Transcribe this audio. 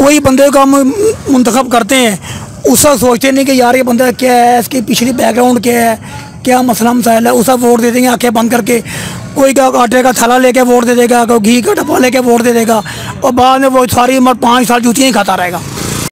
कोई बंदे को हम मुंतखब करते हैं उस वक्त सोचते नहीं कि यार ये बंदा क्या है, इसकी पिछली बैकग्राउंड क्या है, क्या मसला मसाइल है, उस वक्त वोट दे देंगे आंखें बंद करके। कोई क्या आटे का थैला लेके वोट दे देगा, कोई घी का डब्बा लेके वोट दे देगा, और बाद में वो सारी उम्र 5 साल जूतियाँ ही खाता रहेगा।